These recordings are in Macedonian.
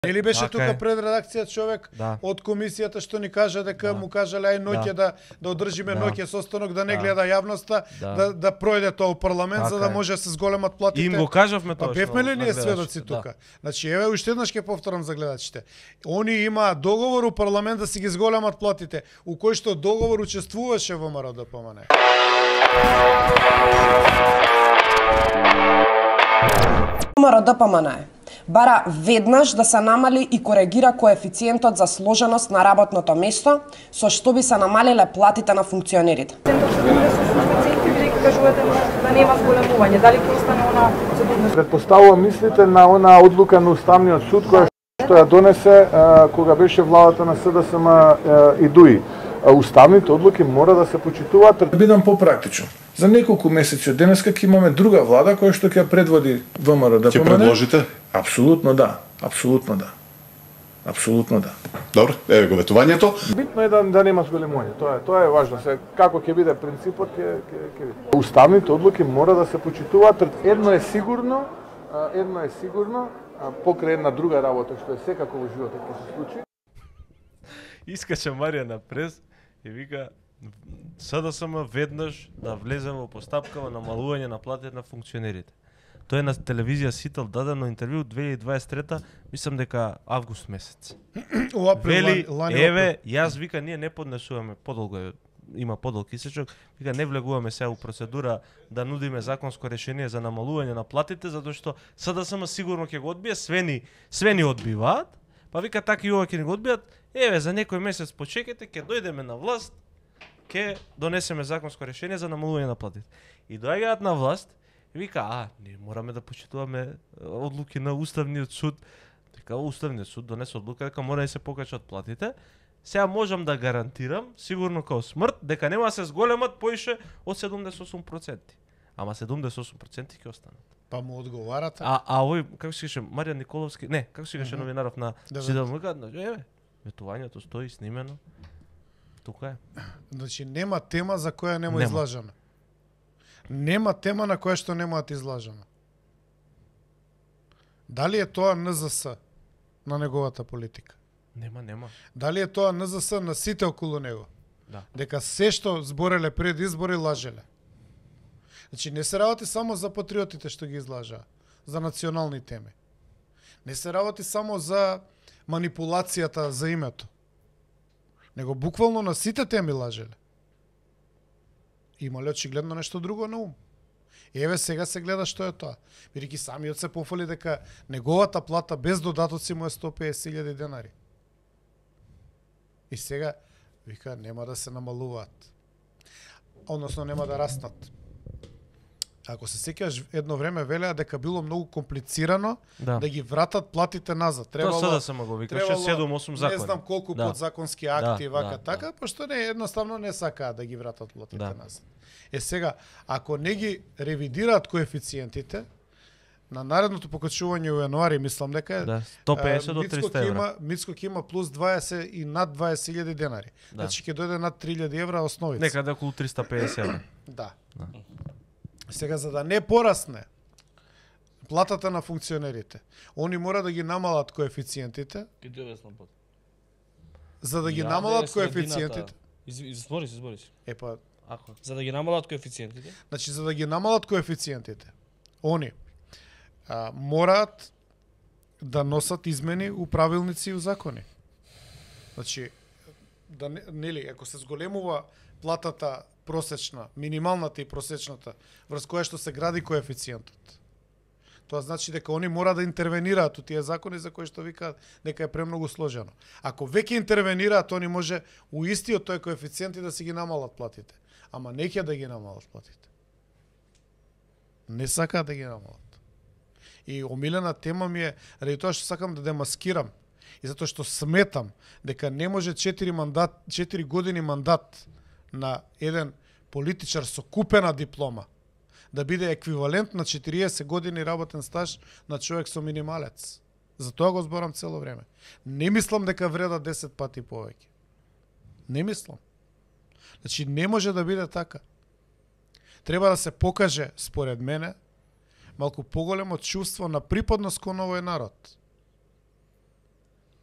Нели беше Така тука е. пред редакција човек од комисијата што ни кажа дека му кажале ај ноќе да одржиме ноќе состанок, да не гледа јавноста, да пројде тоа у парламент за да може да се зголемат платите. Им го кажавме тоа. Бевме ли ние сведоци тука? Значи еве уште еднаш ќе повторам за гледачите. Они имаат договор у парламент да си ги зголемат платите, у кој што договор учествуваше ВМРО ДПМН. ВМРО ДПМН бара веднаш да се намали и коригира коефициентот за сложеност на работното место, со што би се намалиле платите на функционерите. Да нема зголемување, дали ќе остане она се Предпоставувам мислите на она одлука на Уставниот суд која што ја донесе кога беше владата на СДСМ и ДУИ. Уставните одлуки мора да се почитуваат. Да бидам попрактичен. За неколку месеци од денеска ќе имаме друга влада која што ќе предводи ВМРО ДПМН. Ќе предложите? Апсолутно да. Апсолутно да. Апсолутно да. Добро, еве го ветувањето. Битно е да нема зголемување. Тоа е важно. Се како ќе биде принципот ќе види. Уставните одлуки мора да се почитуваат. Едно е сигурно, покрај една друга работа што е секако во животот ќе се случи. Искаше Марија на прес и вика СДСМ веднаш да влезе во постапка во намалување на платите на функционерите. Тоа е на телевизија Сител дадено интервју 2023, мислам дека август месец. Вели, еве, јас вика ние не поднесуваме, подолго има подолг исечок, вика не влегуваме сега у процедура да нудиме законско решение за намалување на платите, затоа што СДСМ сигурно ќе го одбие, свени одбиваат, па вика така и ова ќе ни го одбијат, еве за некој месец почекайте, ќе дојдеме на власт, ќе донесеме законско решение за намалување на платите. И доаѓаат на власт и вика, ние мораме да почитуваме одлуки на Уставниот суд. Дека Уставниот суд донесе одлука дека мора да се покачат платите. Сега можам да гарантирам, сигурно као смрт, дека нема да се зголемат поише од 78%. Ама 78% ќе останат. Па му одговарате? Овој, како се каже, Маријан Николовски, не, како се каже новинаров на Сидел Мука, еве, ветувањето стои снимено. Тука е. Значи нема тема за која нема излажена. Нема тема на која што немаат излажена. Дали е тоа НЗС на неговата политика? Нема. Дали е тоа НЗС на сите околу него? Да. Дека се што збореле пред избори лажеле. Значи не се работи само за патриотите што ги излажаа, за национални теми. Не се работи само за манипулацијата за името. Него буквално на сите теми лажеле. Имале очигледно нешто друго на ум. Еве сега се гледа што е тоа. Бидејќи самиот се пофали дека неговата плата без додатоци му е 150.000 денари. И сега вика нема да се намалуваат. Односно нема да растат. Ако се сеќаш едно време велеа дека било многу комплицирано да ги вратат платите назад. Требало да се го викаше 7-8 закони. Не знам колку подзаконски акти така, пошто не едноставно не сакаат да ги вратат платите назад. Сега, ако не ги ревидираат коефициентите, на наредното покачување во јануари, мислам дека е 150 до 300 евра. Мицко ќе има плюс 20 и над 20.000 денари. Значи ќе дојде над 3.000 евра основица. Некаде околу 350 евра. Да. Сега, за да не порасне платата на функционерите, они мора да ги намалат коефициентите. За да ги намалат коефициентите. Избори. Епа, за да ги намалат коефициентите. Значи, за да ги намалат коефициентите, они мораат да носат измени у правилници и у закони. Значи, да нели, ако се зголемува платата просечна, минималната и просечната, врз која што се гради коефициентот. Тоа значи дека они мора да интервенираат у тие закони за кои што викаат дека е премногу сложено. Ако веќе интервенираат, они може у истиот тој коефициент и да си ги намалат платите. Ама не ќе да ги намалат платите. Не сакаат да ги намалат. И омилена тема ми е, ради тоа што сакам да демаскирам и затоа што сметам дека не може 4 години мандат на еден политичар со купена диплома да биде еквивалент на 40 години работен стаж на човек со минималец. Затоа го зборам цело време. Не мислам дека вреда 10 пати повеќе. Не мислам. Значи не може да биде така. Треба да се покаже, според мене, малку поголемо чувство на припадност кон овој народ.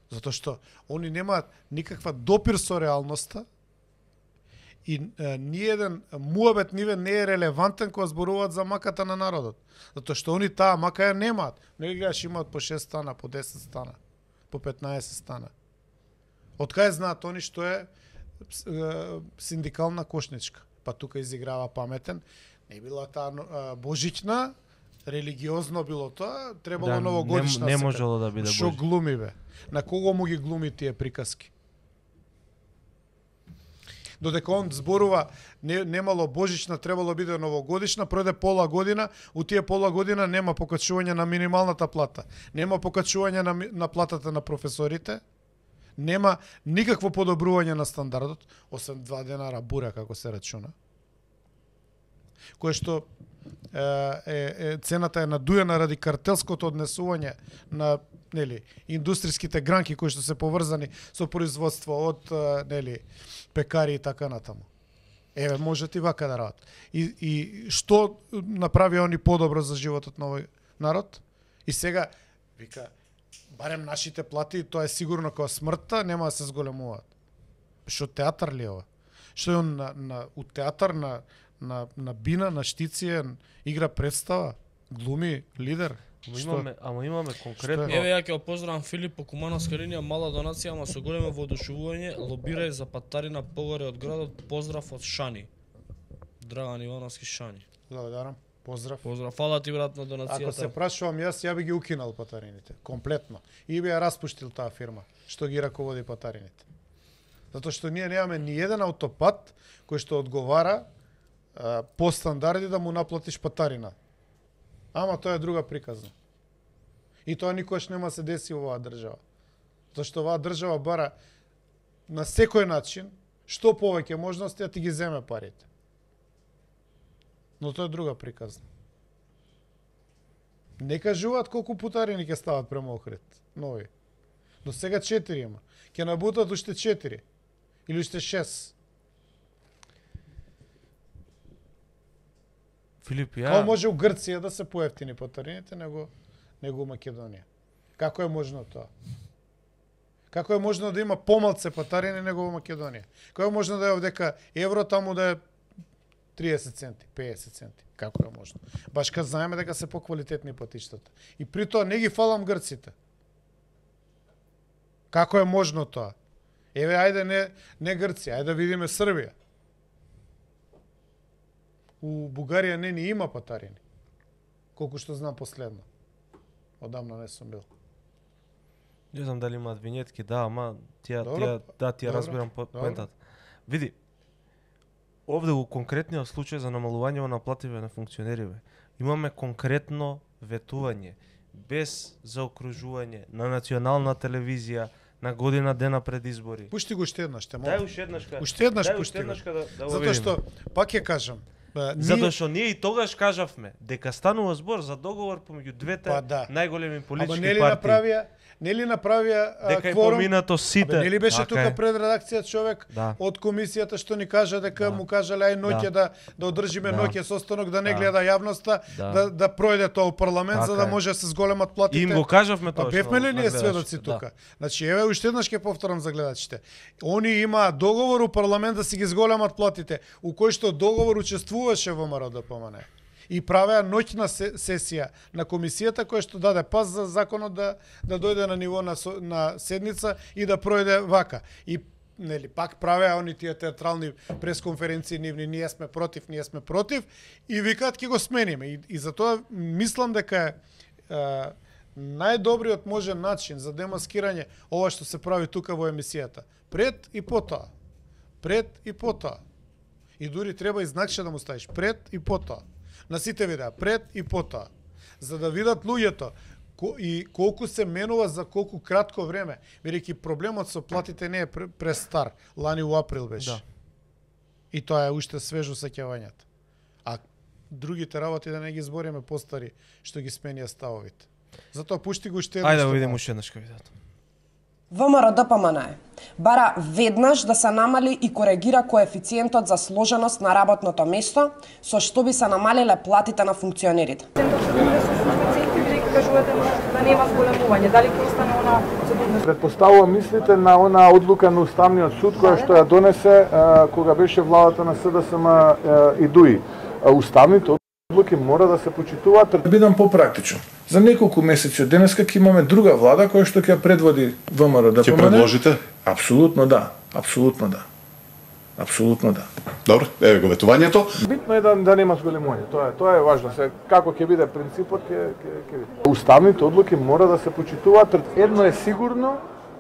Затоа што они немаат никаква допир со реалноста и ниеден муабет ниве не е релевантен кога зборуваат за маката на народот. Затоа што они таа мака ја немаат. Не ги гледаш имаат по 6 стана, по 10 стана, по 15 стана. Од кај знаат они што е синдикална кошничка? Па тука изиграва паметен. Не била таа божична, религиозно било тоа, требало новогодишна. Не можело да биде Што божична. глуми бе? На кого му ги глуми тие приказки? Додека он зборува немало божична, требало биде новогодишна, пројде пола година, у тие пола година нема покачување на минималната плата, нема покачување на платата на професорите, нема никакво подобрување на стандардот, освен 2 денара бура како се рачуна. Кое што цената е надујена ради картелското однесување на индустриските гранки кои што се поврзани со производство од пекари и така натаму. Еве можат и вака да работат. И што направи они подобро за животот на овој народ? И сега вика барем нашите плати, тоа е сигурно кога смртта нема да се зголемуваат. Што театар ли е ова? Што е он у театар на бина, на штиција, игра представа, глуми лидер? Ама имаме конкретно. Еве ја ќе го поздравам Филип по кумановска линија, мала донација, ама со големо воодушевување, лобирај за патарина погоре од градот, поздрав од Шани. Драган Ивановски Шани. Благодарам. Поздрав. Поздрав, фала ти брат на донацијата. Ако се прашувам ја би ги укинал патарините, комплетно. И би ја распуштил таа фирма што ги раководи патарините. Затоа што ние немаме ни еден аутопат кој што одговара по стандарди да му наплатиш патарина. Ама тоа е друга приказна. И тоа никогаш нема се деси во оваа држава. Затоа што оваа држава бара на секој начин што повеќе можности да ти ги земе парите. Но тоа е друга приказна. Не кажуваат колку путарини ќе стават према Охрид. Нови. До сега 4 има. Ќе набутат уште 4. Или уште 6. Филип, Како може у Грција да се поевтини патарините него у Македонија? Како е можно тоа? Како е можно да има помалце патарини него во Македонија? Како е можно да е овдека евро таму да е 30 центи, 50 центи? Како е можно? Баш кога знаеме дека се поквалитетни патиштата. И при тоа не ги фалам грците. Како е можно тоа? Еве, ајде не Грција, ајде да видиме Србија. У Бугарија не ни има патарини. Колку што знам последно. Одамна не сум бил. Не знам дали имаат винетки, да, ама тија Добро. разбирам поентата. Види, овде во конкретниот случај за намалување на плативе на функционериве, имаме конкретно ветување, без заокружување, на национална телевизија, на година дена пред избори. Пушти го уште еднаш, те Дај молам. уште еднашка. Уште еднаш Дај пушти уште го. еднашка да го Затоа видиме. што, пак ќе кажам, Затоа што ние и тогаш кажавме дека станува збор за договор помеѓу двете Па да. најголеми ама политички нели партии. направија Дека е кворум? поминато сите. Абе, нели беше Така тука е. пред редакција човек Да. од комисијата што ни кажа дека Да. му кажале ај ноќе да одржиме Да. ноќе состанок да не Да. гледа јавноста, Да. да пројде тоа у парламент за Така да е. може да се зголемат платите. Им го кажавме Па тоа. бевме ли ние на гледачите, сведоци да. тука? Значи еве уште еднаш ќе повторам за гледачите. Они имаат договор у парламент да си ги зголемат платите, у кој што договор учествуваше ВМРО ДПМН. И правеа ноќна сесија на комисијата која што даде пас за законот да дојде на ниво на седница и да пројде вака. И нели пак правеа они тие театрални пресконференции нивни, ние сме против и викаат ќе го смениме. И затоа мислам дека најдобриот можен начин за демаскирање ова што се прави тука во емисијата. Пред и потоа. Пред и потоа. И дури треба и знакче да му ставиш. Пред и потоа. На сите видеа. Пред и потоа. За да видат луѓето и колку се менува за колку кратко време. Бидејќи проблемот со платите не е престар. Лани у април беше. Да. И тоа е уште свежо сеќавањето. А другите работи да не ги збориме постари што ги сменија ставовите. Затоа пушти го уште еднаш. Ајде да видиме уште еднашка видеото. ВМРО ДПМН бара веднаш да се намали и коригира коефициентот за сложеност на работното место, со што би се намалиле платите на функционерите. Центот 70 центи, бидејќи кажувате да нема зголемување. Дали ќе остане она се донесе. Предпоставувам мислите на она одлука на Уставниот суд која што ја донесе кога беше владата на СДСМ и ДУИ. Уставните одлуки мора да се почитуваат. Да бидам попрактичен. За неколку месеци од денеска ќе имаме друга влада која што ќе ја предводи ВМРО да Ќе предложите? Апсолутно да. Апсолутно да. Апсолутно да. Добро, еве го ветувањето. Битно е да нема зголемување. Тоа е важно. Се како ќе биде принципот ќе види. Уставните одлуки мора да се почитуваат. Едно е сигурно,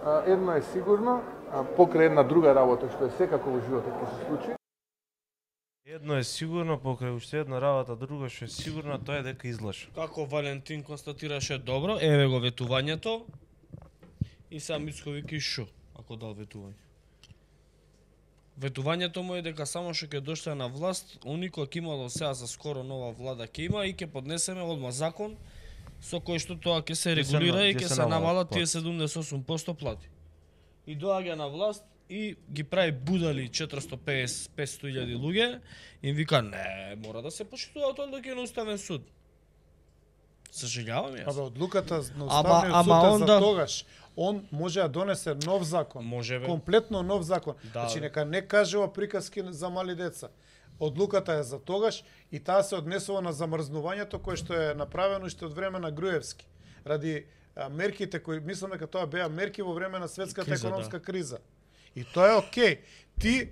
покрај една друга работа што е секако во животот ќе се случи. Едно е сигурно, покрај уште една работа, друго што е сигурно, тоа е дека излъж. Како Валентин констатираше добро, еве го ветувањето. И сам Мицковиќ шу, ако дал ветување. Ветувањето му е дека само што ќе доште на власт, они кои ќе имало сега за скоро нова влада ќе има и ќе поднесеме одма закон со кој што тоа ќе се регулира и ќе се намалат тие 78% плати. И доаѓа на власт и ги прави будали 450-500.000 луѓе и вика не, мора да се почитуваат одлуки на Уставен суд. Сожалявам јас. Абе, одлуката на Уставниот суд е за тогаш. Он може да донесе нов закон. Може бе. Комплетно нов закон. Да, Значи нека не кажува приказки за мали деца. Одлуката е за тогаш и таа се однесува на замрзнувањето кое што е направено уште од време на Груевски. Ради мерките кои мислам дека тоа беа мерки во време на светската економска криза. И тоа е окей. Ти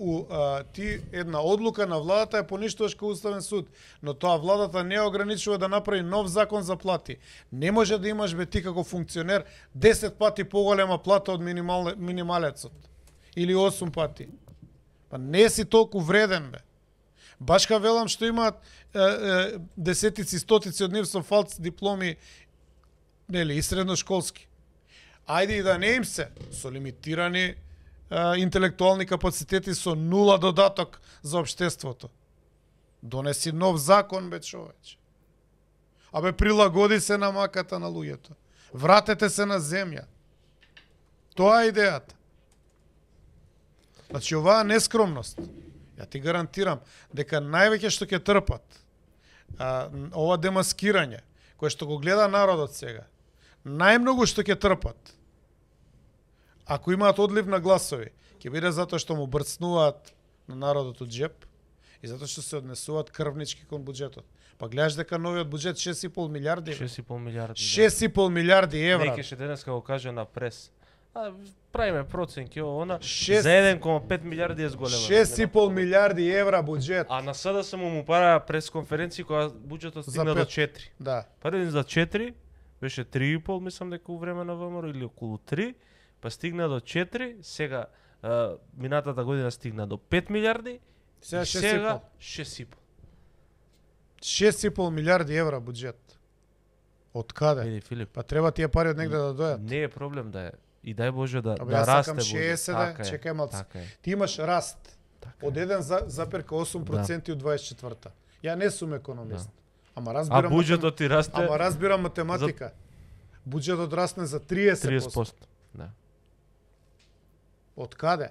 една одлука на владата е поништуваш кај Уставен суд, но тоа владата не ограничува да направи нов закон за плати. Не може да имаш бе ти како функционер 10 пати поголема плата од минималецот или 8 пати. Па не си толку вреден бе. Башка велам што имаат десетици, стотици од нив со фалц дипломи, нели, и средношколски. Ајде и да не им се, со лимитирани интелектуални капацитети, со нула додаток за општеството. Донеси нов закон, бе човече. Абе, прилагоди се на маката на луѓето. Вратете се на земја. Тоа е идејата. Значи, оваа нескромност, ја ти гарантирам, дека највеќе што ќе трпат, ова демаскирање, кое што го гледа народот сега, најмногу што ќе трпат, ако имаат одлив на гласови, ќе биде затоа што му брцнуваат на народот од джеп и затоа што се однесуваат крвнички кон буџетот. Па гледаш дека новиот буџет 6,5 милиарди. 6,5 милиарди. 6,5 милиарди евра. Некеше денеска го каже на прес. Правиме проценки, она за 1,5 милиарди е зголема. 6,5 милиарди евра буџет. А на СДСМ му правеа пресконференции кога буџетот стигна до 4. Да. Први за 4 беше 3,5, мислам дека во време на ВМРО или околу 3, па стигна до 4, сега минатата година стигна до 5 милиарди, сега 6,5. 6,5 милиарди евра буџет. Од каде? Види, Филип. Па треба тие пари од негде да дојдат. Не е проблем да е. И дај Боже да Абе, расте Боже. 60, чекај малце. Ти имаш раст од 1,8% од 24-та. Ја не сум економист. Ама разбирам. А буџетот ти расте. Ама разбирам математика. Буџетот расне за 30%. 30%. Да. Од каде?